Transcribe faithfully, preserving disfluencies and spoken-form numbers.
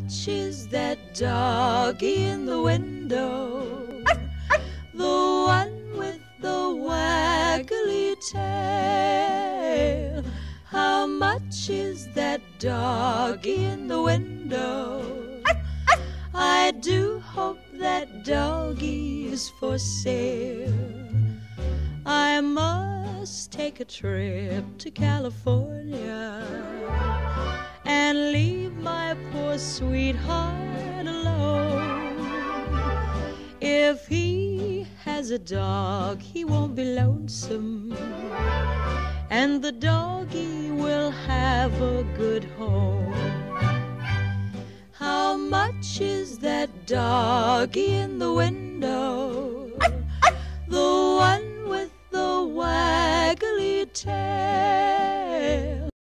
much is that doggy in the window? The one with the waggly tail. How much is that doggy in the window? I do hope that doggy is for sale. I must take a trip to California and leave my poor sweetheart alone. If he has a dog, he won't be lonesome, and the doggy will have a good home. How much is that doggy in the window? The one with the waggly tail.